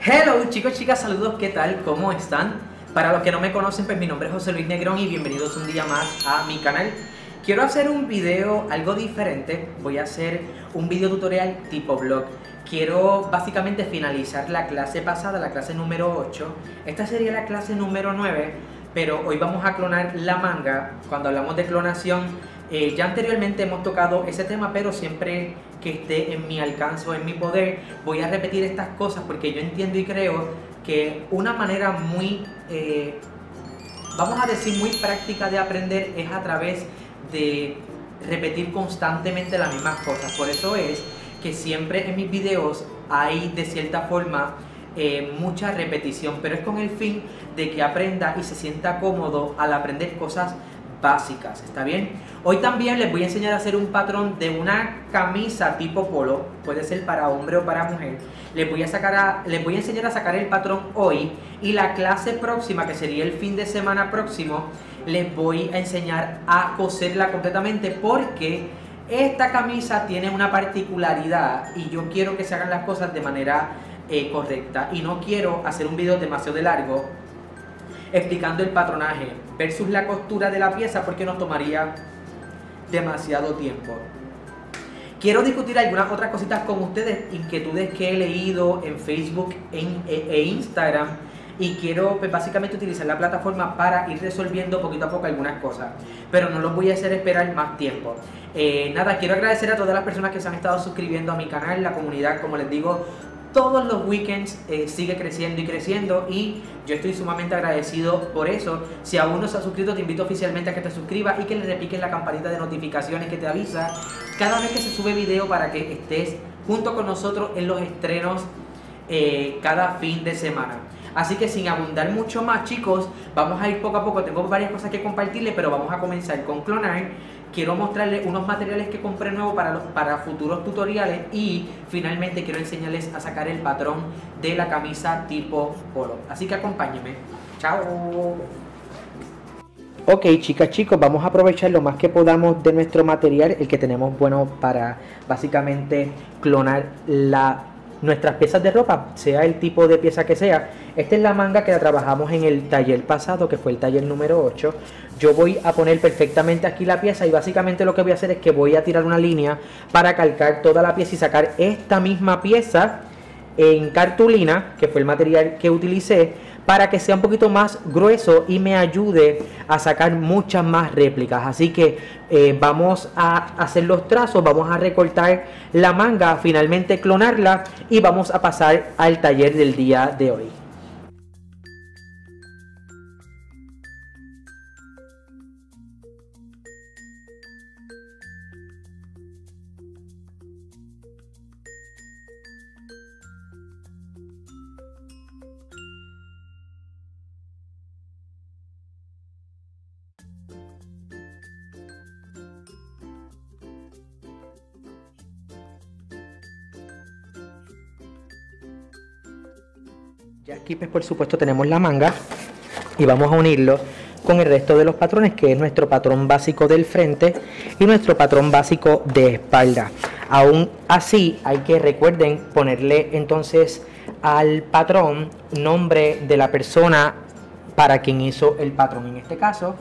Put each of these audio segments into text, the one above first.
Hello chicos, chicas, saludos, ¿qué tal? ¿Cómo están? Para los que no me conocen, pues mi nombre es José Luis Negrón y bienvenidos un día más a mi canal. Quiero hacer un video algo diferente, voy a hacer un video tutorial tipo vlog. Quiero básicamente finalizar la clase pasada, la clase número 8. Esta sería la clase número 9, pero hoy vamos a clonar la manga. Cuando hablamos de clonación, ya anteriormente hemos tocado ese tema, pero siempre que esté en mi alcance o en mi poder, voy a repetir estas cosas porque yo entiendo y creo que una manera muy, vamos a decir, muy práctica de aprender es a través de repetir constantemente las mismas cosas. Por eso es que siempre en mis videos hay de cierta forma mucha repetición, pero es con el fin de que aprenda y se sienta cómodo al aprender cosas básicas, ¿está bien? Hoy también les voy a enseñar a hacer un patrón de una camisa tipo polo, puede ser para hombre o para mujer. Les voy a enseñar a sacar el patrón hoy, y la clase próxima, que sería el fin de semana próximo, les voy a enseñar a coserla completamente, porque esta camisa tiene una particularidad y yo quiero que se hagan las cosas de manera correcta, y no quiero hacer un video demasiado largo explicando el patronaje versus la costura de la pieza, porque nos tomaría demasiado tiempo. Quiero discutir algunas otras cositas con ustedes, inquietudes que he leído en Facebook e Instagram, y quiero pues básicamente utilizar la plataforma para ir resolviendo poquito a poco algunas cosas, pero no los voy a hacer esperar más tiempo. Nada, quiero agradecer a todas las personas que se han estado suscribiendo a mi canal. La comunidad, como les digo, todos los weekends sigue creciendo y creciendo, y yo estoy sumamente agradecido por eso. Si aún no se ha suscrito, te invito oficialmente a que te suscribas y que le repiques la campanita de notificaciones que te avisa cada vez que se sube video, para que estés junto con nosotros en los estrenos cada fin de semana. Así que sin abundar mucho más, chicos, vamos a ir poco a poco. Tengo varias cosas que compartirles, pero vamos a comenzar con clonar. Quiero mostrarles unos materiales que compré nuevos para futuros tutoriales, y finalmente quiero enseñarles a sacar el patrón de la camisa tipo polo. Así que acompáñenme. Chao. Ok, chicas, chicos, vamos a aprovechar lo más que podamos de nuestro material, el que tenemos bueno para básicamente clonar nuestras piezas de ropa, sea el tipo de pieza que sea. Esta es la manga que la trabajamos en el taller pasado, que fue el taller número 8. Yo voy a poner perfectamente aquí la pieza, y básicamente lo que voy a hacer es que voy a tirar una línea para calcar toda la pieza y sacar esta misma pieza en cartulina, que fue el material que utilicé, para que sea un poquito más grueso y me ayude a sacar muchas más réplicas. Así que vamos a hacer los trazos, vamos a recortar la manga, finalmente clonarla, y vamos a pasar al taller del día de hoy. Ya aquí pues por supuesto tenemos la manga, y vamos a unirlo con el resto de los patrones, que es nuestro patrón básico del frente y nuestro patrón básico de espalda. Aún así hay que, recuerden, ponerle entonces al patrón nombre de la persona para quien hizo el patrón. En este caso,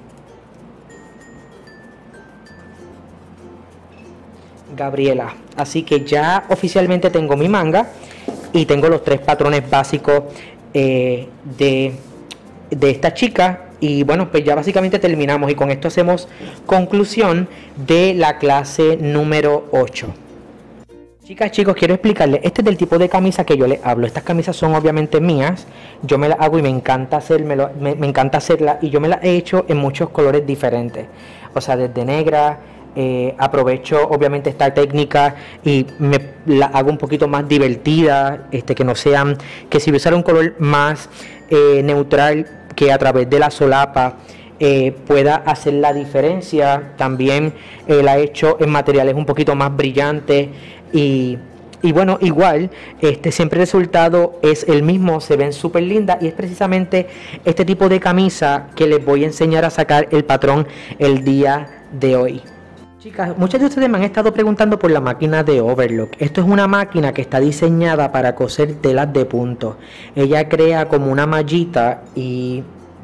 Gabriela. Así que ya oficialmente tengo mi manga y tengo los 3 patrones básicos de esta chica. Y bueno, pues ya básicamente terminamos, y con esto hacemos conclusión de la clase número 8. Chicas, chicos, quiero explicarles, este es del tipo de camisa que yo les hablo. Estas camisas son obviamente mías, yo me las hago y me encanta hacérmelo, me encanta hacerlas, y yo me las he hecho en muchos colores diferentes, o sea, desde negra. Aprovecho obviamente esta técnica y me la hago un poquito más divertida, que no sean, que si voy a usar un color más neutral, que a través de la solapa pueda hacer la diferencia. También la he hecho en materiales un poquito más brillantes, y bueno, igual siempre el resultado es el mismo, se ven súper lindas, y es precisamente este tipo de camisa que les voy a enseñar a sacar el patrón el día de hoy. Chicas, muchas de ustedes me han estado preguntando por la máquina de Overlock. Esto es una máquina que está diseñada para coser telas de punto. Ella crea como una mallita y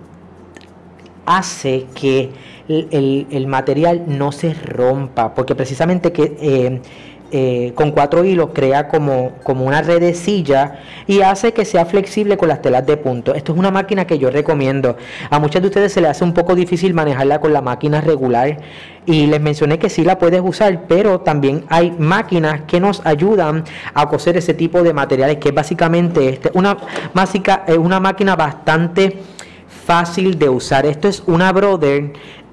hace que el material no se rompa, porque precisamente con 4 hilos crea como una redecilla y hace que sea flexible con las telas de punto. Esto es una máquina que yo recomiendo. A muchas de ustedes se les hace un poco difícil manejarla con la máquina regular y les mencioné que sí la puedes usar, pero también hay máquinas que nos ayudan a coser ese tipo de materiales, que es básicamente una máquina bastante fácil de usar. Esto es una Brother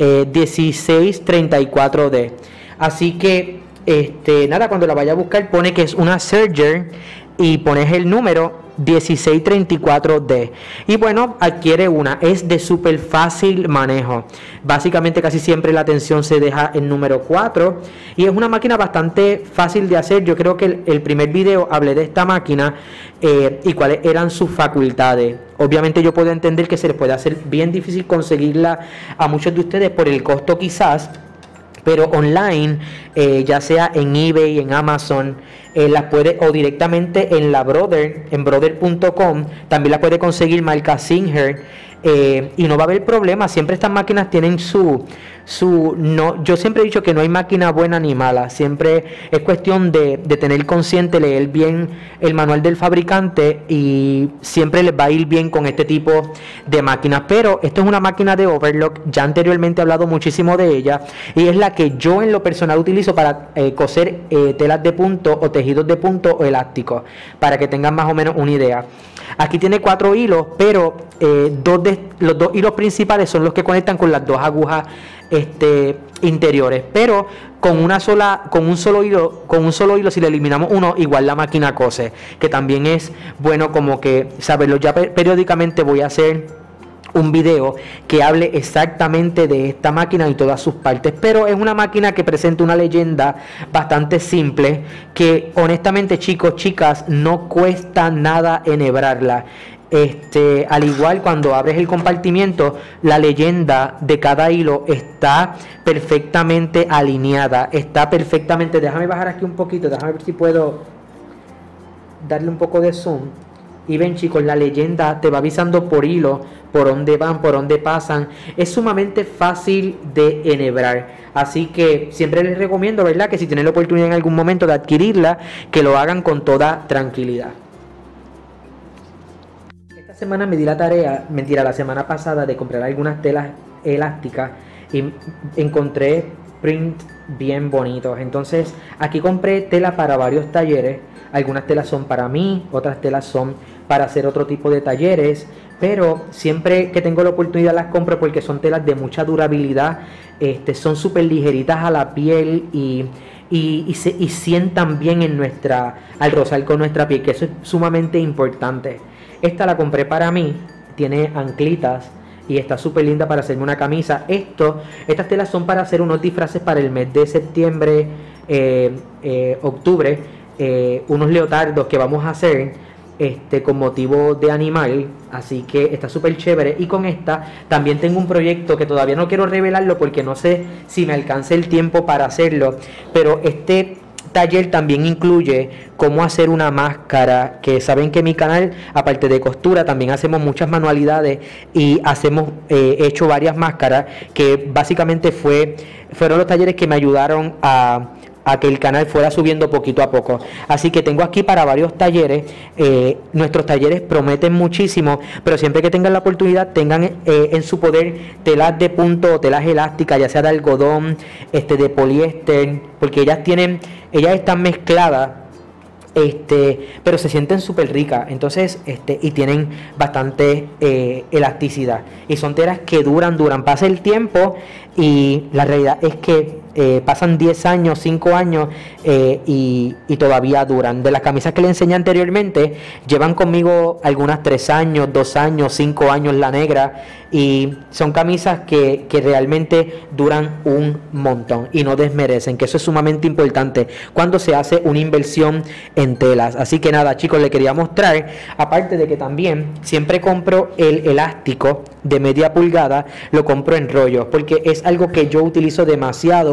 1634D. Así que nada, cuando la vaya a buscar pone que es una Serger y pones el número 1634D y bueno, adquiere una. Es de súper fácil manejo. Básicamente casi siempre la tensión se deja en número 4 y es una máquina bastante fácil de hacer. Yo creo que el primer video hablé de esta máquina y cuáles eran sus facultades. Obviamente yo puedo entender que se les puede hacer bien difícil conseguirla a muchos de ustedes por el costo quizás, pero online, ya sea en eBay, en Amazon, las puede, o directamente en la Brother, en brother.com, también la puede conseguir marca Singer, y no va a haber problema. Siempre estas máquinas tienen yo siempre he dicho que no hay máquina buena ni mala, siempre es cuestión de tener consciente, leer bien el manual del fabricante y siempre les va a ir bien con este tipo de máquinas. Pero esto es una máquina de Overlock, ya anteriormente he hablado muchísimo de ella y es la que yo en lo personal utilizo para coser telas de punto o tejidos de punto o elásticos, para que tengan más o menos una idea. Aquí tiene 4 hilos, pero los 2 hilos principales son los que conectan con las 2 agujas interiores, pero con un solo hilo, si le eliminamos uno, igual la máquina cose, que también es bueno como que saberlo. Ya periódicamente voy a hacer un video que hable exactamente de esta máquina y todas sus partes, pero es una máquina que presenta una leyenda bastante simple, que honestamente, chicos, chicas, no cuesta nada enhebrarla. Al igual, cuando abres el compartimiento, la leyenda de cada hilo está perfectamente alineada, está perfectamente. Déjame bajar aquí un poquito, déjame ver si puedo darle un poco de zoom. Y ven, chicos, la leyenda te va avisando por hilo, por dónde van, por dónde pasan. Es sumamente fácil de enhebrar. Así que siempre les recomiendo, ¿verdad?, que si tienen la oportunidad en algún momento de adquirirla, que lo hagan con toda tranquilidad. Esta semana me di la tarea, la semana pasada, de comprar algunas telas elásticas y encontré print bien bonitos. Entonces aquí compré tela para varios talleres. Algunas telas son para mí, otras telas son para hacer otro tipo de talleres, pero siempre que tengo la oportunidad las compro porque son telas de mucha durabilidad, son súper ligeritas a la piel y sientan bien al rozar con nuestra piel, que eso es sumamente importante. Esta la compré para mí, tiene anclitas y está súper linda para hacerme una camisa. Estas telas son para hacer unos disfraces para el mes de septiembre, octubre, unos leotardos que vamos a hacer con motivo de animal, así que está súper chévere. Y con esta también tengo un proyecto que todavía no quiero revelarlo porque no sé si me alcance el tiempo para hacerlo, pero este taller también incluye cómo hacer una máscara, que saben que en mi canal, aparte de costura, también hacemos muchas manualidades y he hecho varias máscaras, que básicamente fueron los talleres que me ayudaron a que el canal fuera subiendo poquito a poco. Así que tengo aquí para varios talleres. Nuestros talleres prometen muchísimo, pero siempre que tengan la oportunidad, tengan en su poder telas de punto o telas elásticas, ya sea de algodón, de poliéster, porque ellas están mezcladas, pero se sienten súper ricas. Entonces, y tienen bastante elasticidad, y son telas que duran, pasa el tiempo, y la realidad es que pasan 10 años, 5 años, y todavía duran. De las camisas que les enseñé anteriormente, llevan conmigo algunas 3 años, 2 años, 5 años la negra, y son camisas que realmente duran un montón y no desmerecen, que eso es sumamente importante cuando se hace una inversión en telas. Así que nada, chicos, les quería mostrar, aparte de que también siempre compro el elástico de media pulgada, lo compro en rollos, porque es algo que yo utilizo demasiado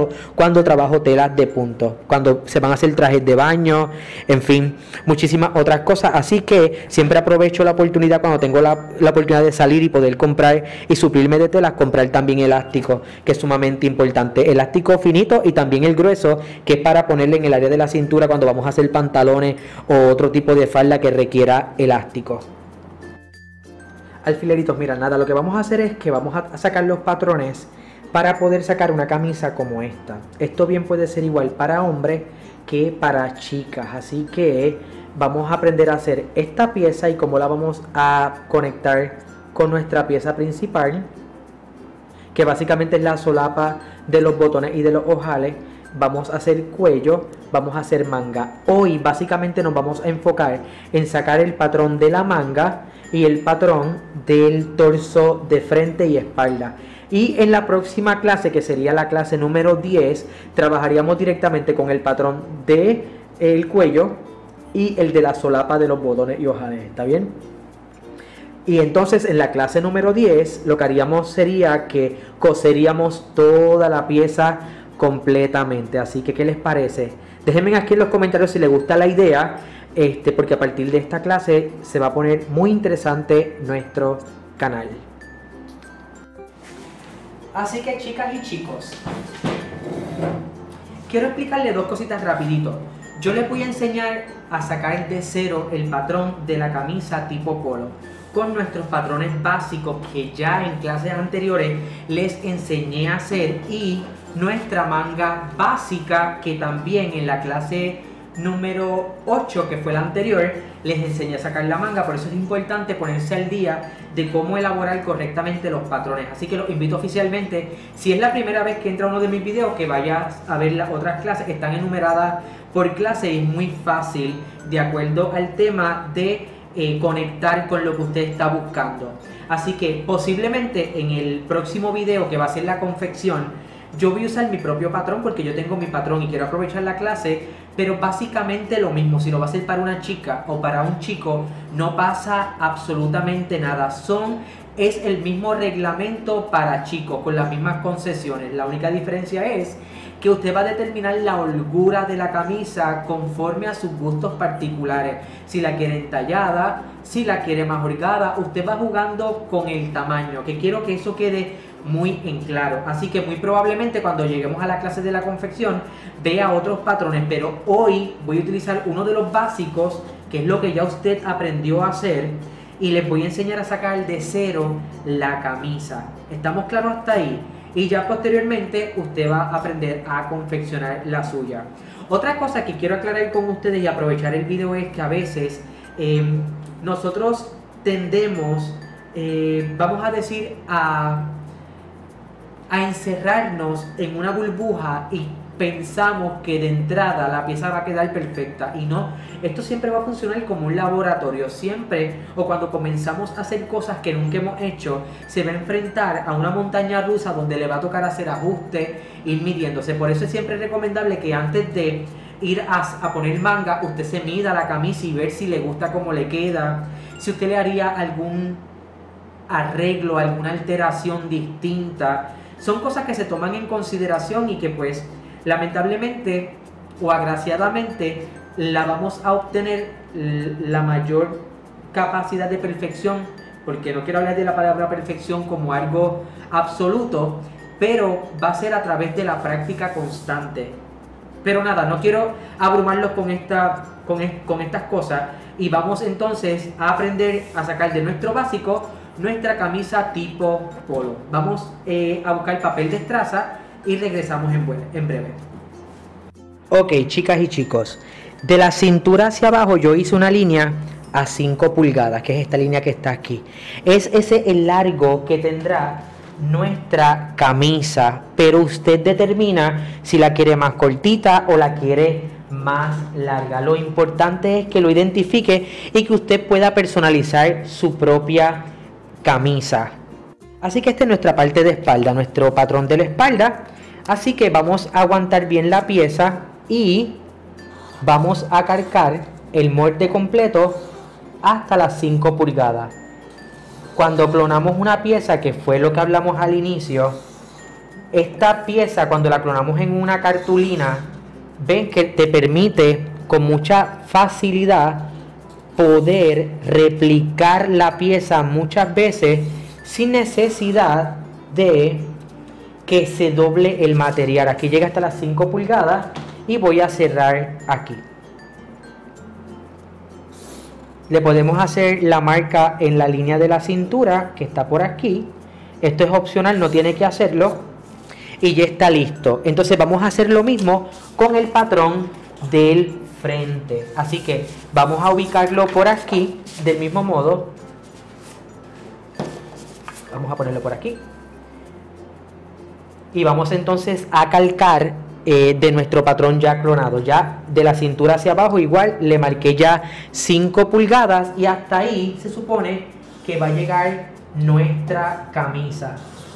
cuando trabajo telas de punto, cuando se van a hacer trajes de baño, en fin, muchísimas otras cosas. Así que siempre aprovecho la oportunidad cuando tengo la oportunidad de salir y poder comprar y suplirme de telas, comprar también elástico, que es sumamente importante. Elástico finito y también el grueso, que es para ponerle en el área de la cintura cuando vamos a hacer pantalones o otro tipo de falda que requiera elástico. Alfileritos, mira, nada, lo que vamos a hacer es que vamos a sacar los patrones para poder sacar una camisa como esta. Esto bien puede ser igual para hombres que para chicas, así que vamos a aprender a hacer esta pieza y cómo la vamos a conectar con nuestra pieza principal, que básicamente es la solapa de los botones y de los ojales. Vamos a hacer cuello, vamos a hacer manga. Hoy básicamente nos vamos a enfocar en sacar el patrón de la manga y el patrón del torso de frente y espalda. Y en la próxima clase, que sería la clase número 10, trabajaríamos directamente con el patrón del cuello y el de la solapa de los botones y ojales, ¿está bien? Y entonces en la clase número 10 lo que haríamos sería que coseríamos toda la pieza completamente. Así que, ¿qué les parece? Déjenme aquí en los comentarios si les gusta la idea, porque a partir de esta clase se va a poner muy interesante nuestro canal. Así que, chicas y chicos, quiero explicarles dos cositas rapidito. Yo les voy a enseñar a sacar de cero el patrón de la camisa tipo polo con nuestros patrones básicos que ya en clases anteriores les enseñé a hacer, y nuestra manga básica que también en la clase número 8, que fue la anterior, les enseñé a sacar la manga. Por eso es importante ponerse al día de cómo elaborar correctamente los patrones. Así que los invito oficialmente, si es la primera vez que entra uno de mis videos, que vayas a ver las otras clases. Están enumeradas por clase y es muy fácil de acuerdo al tema de conectar con lo que usted está buscando. Así que posiblemente en el próximo video, que va a ser la confección, yo voy a usar mi propio patrón porque yo tengo mi patrón y quiero aprovechar la clase, pero básicamente lo mismo. Si lo va a hacer para una chica o para un chico, no pasa absolutamente nada. Es el mismo reglamento para chicos, con las mismas concesiones. La única diferencia es que usted va a determinar la holgura de la camisa conforme a sus gustos particulares. Si la quiere entallada, si la quiere más holgada, usted va jugando con el tamaño, que quiero que eso quede muy en claro. Así que muy probablemente cuando lleguemos a la clase de la confección vea otros patrones, pero hoy voy a utilizar uno de los básicos, que es lo que ya usted aprendió a hacer, y les voy a enseñar a sacar de cero la camisa. ¿Estamos claros hasta ahí? Y ya posteriormente usted va a aprender a confeccionar la suya. Otra cosa que quiero aclarar con ustedes y aprovechar el video es que a veces nosotros tendemos, vamos a decir, a encerrarnos en una burbuja y pensamos que de entrada la pieza va a quedar perfecta, y no. Esto siempre va a funcionar como un laboratorio. Siempre, o cuando comenzamos a hacer cosas que nunca hemos hecho, se va a enfrentar a una montaña rusa donde le va a tocar hacer ajustes, ir midiéndose. Por eso es siempre recomendable que antes de ir a poner manga, usted se mida la camisa y ver si le gusta cómo le queda, si usted le haría algún arreglo, alguna alteración distinta. Son cosas que se toman en consideración y que pues lamentablemente o agraciadamente la vamos a obtener la mayor capacidad de perfección, porque no quiero hablar de la palabra perfección como algo absoluto, pero va a ser a través de la práctica constante. Pero nada, no quiero abrumarlos con estas cosas, y vamos entonces a aprender a sacar de nuestro básico nuestra camisa tipo polo. Vamos a buscar papel de estraza y regresamos en breve. Ok, chicas y chicos, de la cintura hacia abajo yo hice una línea a 5 pulgadas, que es esta línea que está aquí. Es ese el largo que tendrá nuestra camisa, pero usted determina si la quiere más cortita o la quiere más larga. Lo importante es que lo identifique y que usted pueda personalizar su propia camisa. Así que esta es nuestra parte de espalda, nuestro patrón de la espalda. Así que vamos a aguantar bien la pieza y vamos a cargar el molde completo hasta las 5 pulgadas. Cuando clonamos una pieza, que fue lo que hablamos al inicio, esta pieza cuando la clonamos en una cartulina, ven que te permite con mucha facilidad poder replicar la pieza muchas veces sin necesidad de que se doble el material. Aquí llega hasta las 5 pulgadas y voy a cerrar aquí. Le podemos hacer la marca en la línea de la cintura que está por aquí. Esto es opcional, no tiene que hacerlo. Y ya está listo. Entonces vamos a hacer lo mismo con el patrón del frente. Así que vamos a ubicarlo por aquí del mismo modo. Vamos a ponerlo por aquí. Y vamos entonces a calcar de nuestro patrón ya clonado. Ya de la cintura hacia abajo igual le marqué ya 5 pulgadas y hasta ahí se supone que va a llegar nuestra camisa.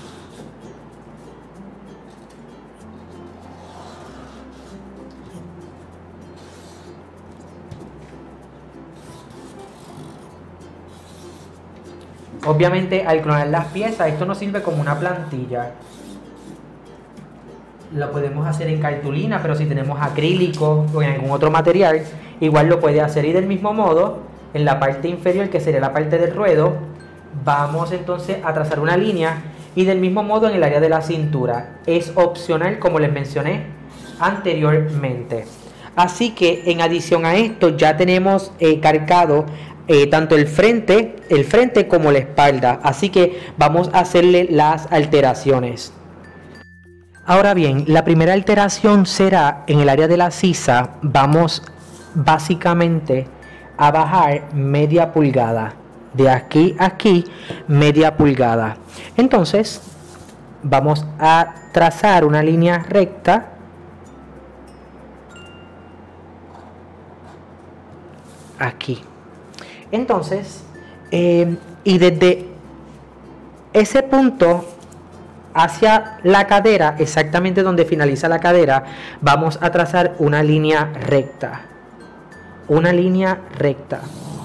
Obviamente al clonar las piezas esto nos sirve como una plantilla. Lo podemos hacer en cartulina, pero si tenemos acrílico o en algún otro material, igual lo puede hacer. Y del mismo modo, en la parte inferior, que sería la parte del ruedo, vamos entonces a trazar una línea. Y del mismo modo en el área de la cintura. Es opcional, como les mencioné anteriormente. Así que en adición a esto ya tenemos calcado tanto el frente como la espalda. Así que vamos a hacerle las alteraciones. Ahora bien, la primera alteración será en el área de la sisa. Vamos básicamente a bajar media pulgada. De aquí a aquí, media pulgada. Entonces, vamos a trazar una línea recta. Aquí. Entonces, y desde ese punto hacia la cadera, exactamente donde finaliza la cadera, vamos a trazar una línea recta. Una línea recta.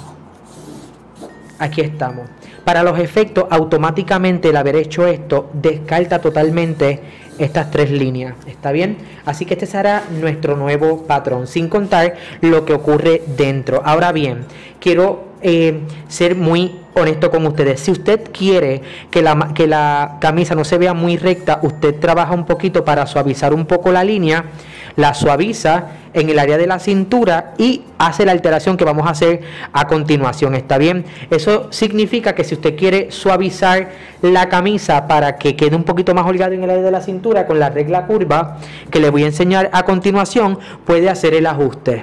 Aquí estamos. Para los efectos, automáticamente el haber hecho esto descarta totalmente estas 3 líneas. ¿Está bien? Así que este será nuestro nuevo patrón, sin contar lo que ocurre dentro. Ahora bien, quiero ser muy honesto con ustedes. Si usted quiere que la camisa no se vea muy recta, usted trabaja un poquito para suavizar un poco la línea, la suaviza en el área de la cintura y hace la alteración que vamos a hacer a continuación. ¿Está bien? Eso significa que si usted quiere suavizar la camisa para que quede un poquito más holgado en el área de la cintura con la regla curva que le voy a enseñar a continuación, puede hacer el ajuste.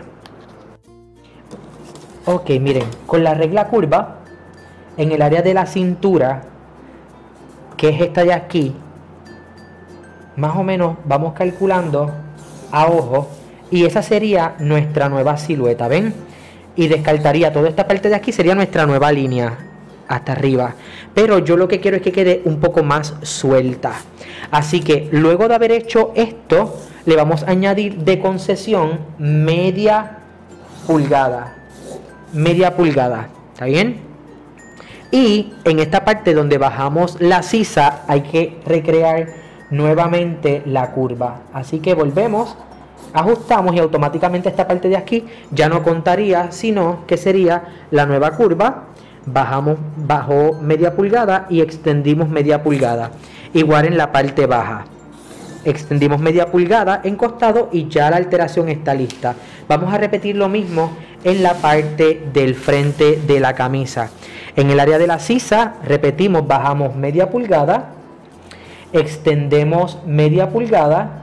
Ok, miren, con la regla curva en el área de la cintura, que es esta de aquí, más o menos vamos calculando a ojo, y esa sería nuestra nueva silueta, ¿ven? Y descartaría toda esta parte de aquí, sería nuestra nueva línea hasta arriba, pero yo lo que quiero es que quede un poco más suelta. Así que luego de haber hecho esto, le vamos a añadir de concesión media pulgada. Media pulgada, ¿está bien? Y en esta parte donde bajamos la sisa hay que recrear nuevamente la curva. Así que volvemos, ajustamos y automáticamente esta parte de aquí ya no contaría, sino que sería la nueva curva. Bajamos bajo media pulgada y extendimos media pulgada. Igual en la parte baja. Extendimos media pulgada en costado y ya la alteración está lista. Vamos a repetir lo mismo en la parte del frente de la camisa. En el área de la sisa, repetimos, bajamos media pulgada, extendemos media pulgada.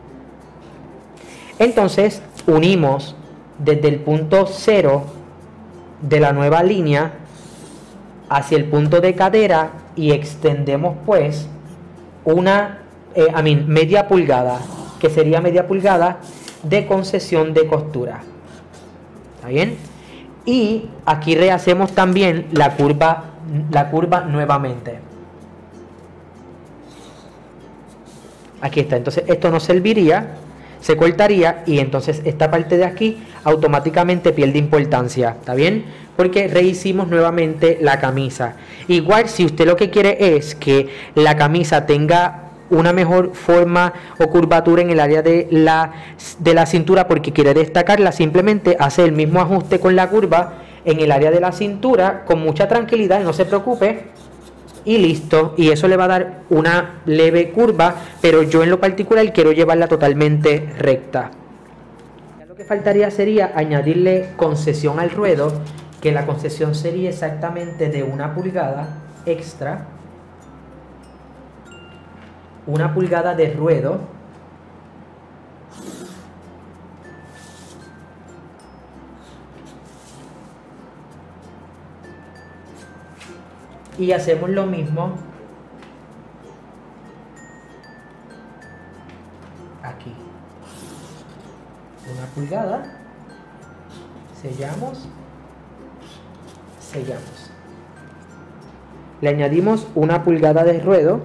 Entonces, unimos desde el punto 0 de la nueva línea hacia el punto de cadera y extendemos pues media pulgada, que sería media pulgada de concesión de costura. ¿Está bien? Y aquí rehacemos también la curva nuevamente. Aquí está. Entonces esto nos serviría, se cortaría y entonces esta parte de aquí automáticamente pierde importancia. ¿Está bien? Porque rehicimos nuevamente la camisa. Igual si usted lo que quiere es que la camisa tenga una mejor forma o curvatura en el área de la cintura porque quiere destacarla, simplemente hace el mismo ajuste con la curva en el área de la cintura con mucha tranquilidad, no se preocupe, y listo. Y eso le va a dar una leve curva, pero yo en lo particular quiero llevarla totalmente recta. Ya lo que faltaría sería añadirle concesión al ruedo, que la concesión sería exactamente de 1 pulgada extra, 1 pulgada de ruedo, y hacemos lo mismo aquí, 1 pulgada, sellamos, le añadimos 1 pulgada de ruedo.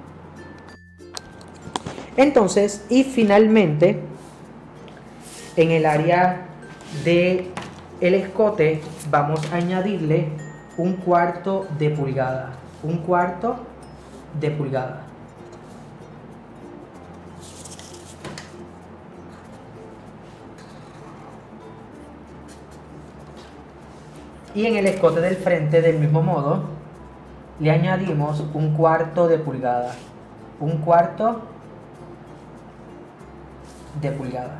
Entonces, y finalmente en el área de el escote vamos a añadirle 1/4 de pulgada, 1/4 de pulgada. Y en el escote del frente del mismo modo le añadimos 1/4 de pulgada, 1/4 de pulgada.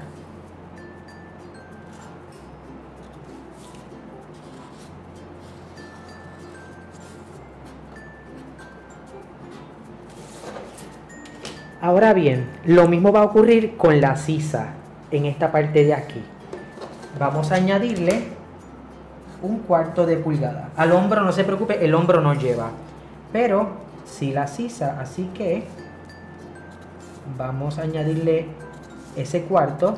Ahora bien, lo mismo va a ocurrir con la sisa en esta parte de aquí. Vamos a añadirle 1/4 de pulgada. Al hombro no se preocupe, el hombro no lleva, pero sí la sisa, así que vamos a añadirle ese cuarto.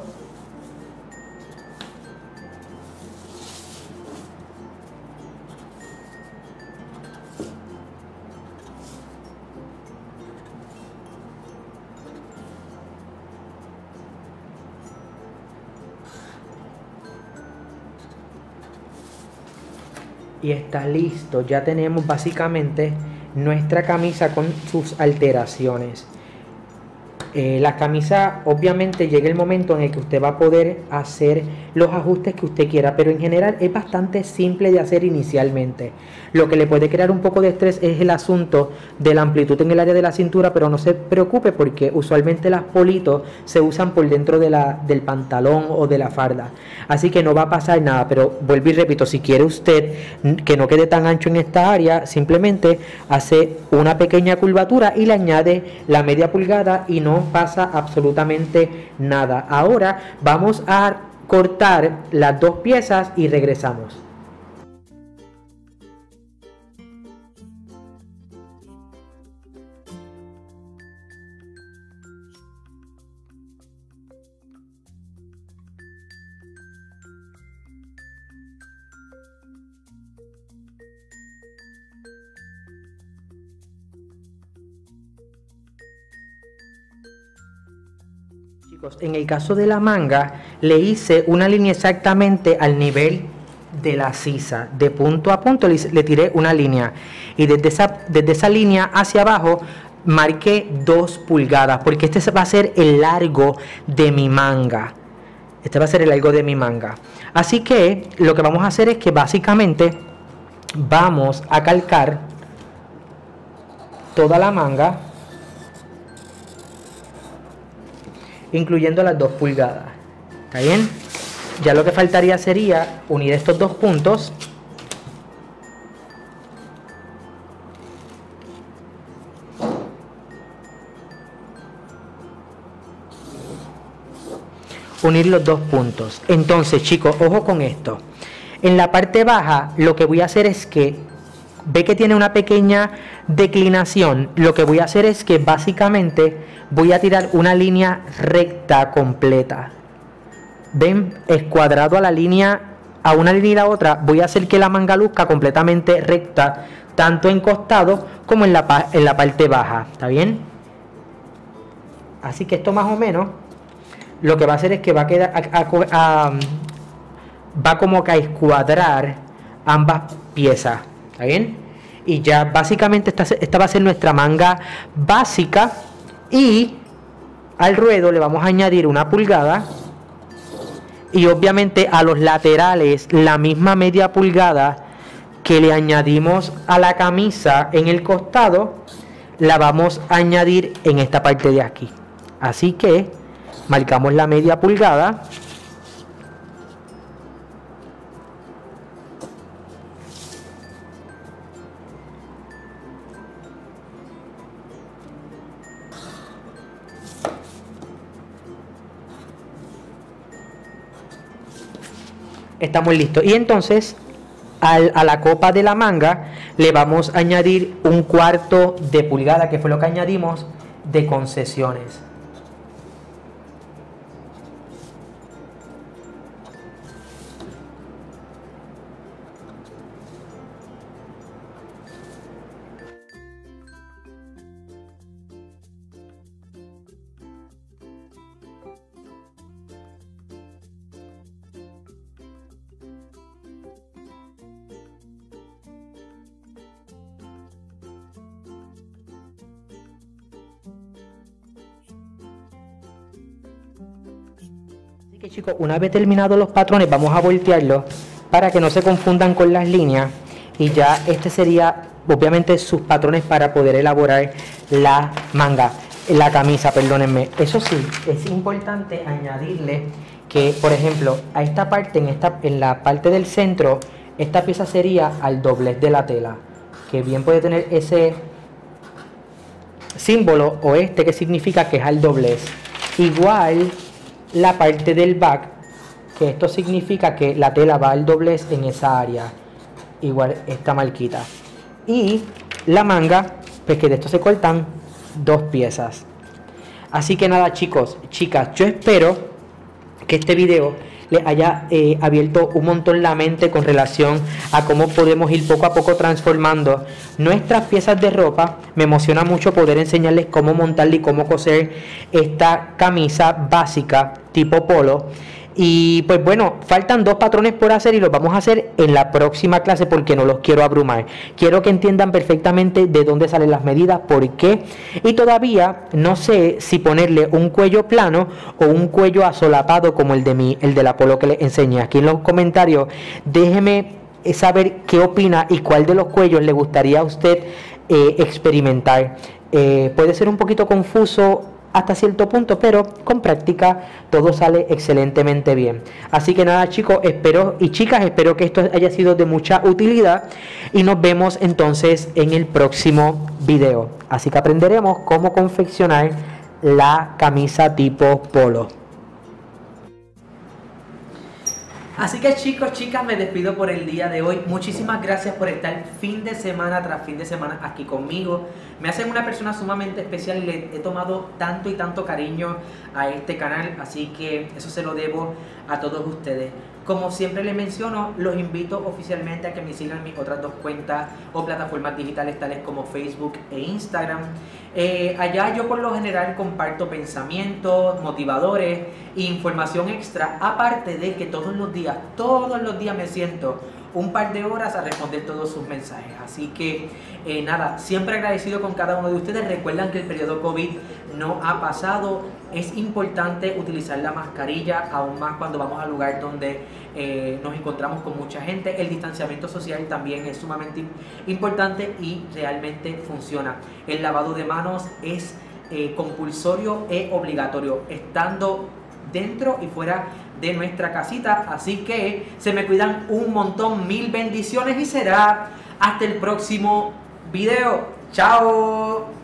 Y está listo, ya tenemos básicamente nuestra camisa con sus alteraciones. La camisa, obviamente llega el momento en el que usted va a poder hacer los ajustes que usted quiera, pero en general es bastante simple de hacer inicialmente. Lo que le puede crear un poco de estrés es el asunto de la amplitud en el área de la cintura, pero no se preocupe porque usualmente las politos se usan por dentro de del pantalón o de la farda, así que no va a pasar nada. Pero vuelvo y repito, si quiere usted que no quede tan ancho en esta área, simplemente hace una pequeña curvatura y le añade la media pulgada y no pasa absolutamente nada. Ahora vamos a cortar las dos piezas y regresamos. Chicos, en el caso de la manga le hice una línea exactamente al nivel de la sisa, de punto a punto le tiré una línea y desde esa línea hacia abajo marqué 2 pulgadas porque este va a ser el largo de mi manga. Este va a ser el largo de mi manga. Así que lo que vamos a hacer es que básicamente vamos a calcar toda la manga, incluyendo las 2 pulgadas. ¿Está bien? Ya lo que faltaría sería unir estos 2 puntos. Unir los 2 puntos. Entonces, chicos, ojo con esto. En la parte baja, lo que voy a hacer es que, ve que tiene una pequeña declinación. Lo que voy a hacer es que básicamente voy a tirar una línea recta completa. Ven, escuadrado a la línea, a una línea y a la otra, voy a hacer que la manga luzca completamente recta, tanto en costado como en la parte baja. ¿Está bien? Así que esto más o menos lo que va a hacer es que va a quedar va como que a escuadrar ambas piezas. ¿Está bien? Y ya básicamente esta va a ser nuestra manga básica. Y al ruedo le vamos a añadir 1 pulgada. Y obviamente a los laterales la misma media pulgada que le añadimos a la camisa en el costado, la vamos a añadir en esta parte de aquí. Así que marcamos la media pulgada. Estamos listos. Y entonces a la copa de la manga le vamos a añadir 1/4 de pulgada, que fue lo que añadimos de concesiones. Que chicos, una vez terminados los patrones, vamos a voltearlos para que no se confundan con las líneas, y ya este sería obviamente sus patrones para poder elaborar la manga, la camisa, perdónenme. Eso sí, es importante añadirle que, por ejemplo, a esta parte, en la parte del centro, esta pieza sería al doblez de la tela, que bien puede tener ese símbolo o que significa que es al doblez. Igual la parte del back, que esto significa que la tela va al doblez en esa área, igual esta marquita. Y la manga, pues que de esto se cortan 2 piezas. Así que nada, chicos, chicas, yo espero que este video les haya abierto un montón la mente con relación a cómo podemos ir poco a poco transformando nuestras piezas de ropa. Me emociona mucho poder enseñarles cómo montarle y cómo coser esta camisa básica tipo polo. Y pues bueno, faltan 2 patrones por hacer y los vamos a hacer en la próxima clase porque no los quiero abrumar. Quiero que entiendan perfectamente de dónde salen las medidas, por qué. Y todavía no sé si ponerle un cuello plano o un cuello asolapado como el de la polo que les enseñé. Aquí en los comentarios déjeme saber qué opina y cuál de los cuellos le gustaría a usted experimentar. Puede ser un poquito confuso hasta cierto punto, pero con práctica todo sale excelentemente bien. Así que nada, chicos, espero y chicas, espero que esto haya sido de mucha utilidad y nos vemos entonces en el próximo video. Así que aprenderemos cómo confeccionar la camisa tipo polo. Así que chicos, chicas, me despido por el día de hoy. Muchísimas gracias por estar fin de semana tras fin de semana aquí conmigo. Me hacen una persona sumamente especial y le he tomado tanto y tanto cariño a este canal, así que eso se lo debo a todos ustedes. Como siempre les menciono, los invito oficialmente a que me sigan en mis otras 2 cuentas o plataformas digitales tales como Facebook e Instagram. Allá yo por lo general comparto pensamientos, motivadores e información extra, aparte de que todos los días me siento un par de horas a responder todos sus mensajes. Así que nada, siempre agradecido con cada uno de ustedes. Recuerdan que el periodo COVID no ha pasado. Es importante utilizar la mascarilla, aún más cuando vamos al lugar donde nos encontramos con mucha gente. El distanciamiento social también es sumamente importante y realmente funciona. El lavado de manos es compulsorio e obligatorio, estando dentro y fuera de nuestra casita. Así que se me cuidan un montón, 1000 bendiciones y será hasta el próximo video. ¡Chao!